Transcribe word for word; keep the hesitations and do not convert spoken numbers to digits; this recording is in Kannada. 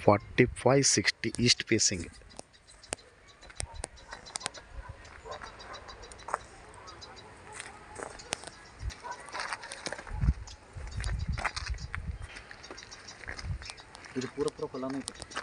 Forty five sixty east facing. ಇದು ಪೂರ ಪೂರ ಹೊಲನೇ ಐತೆ.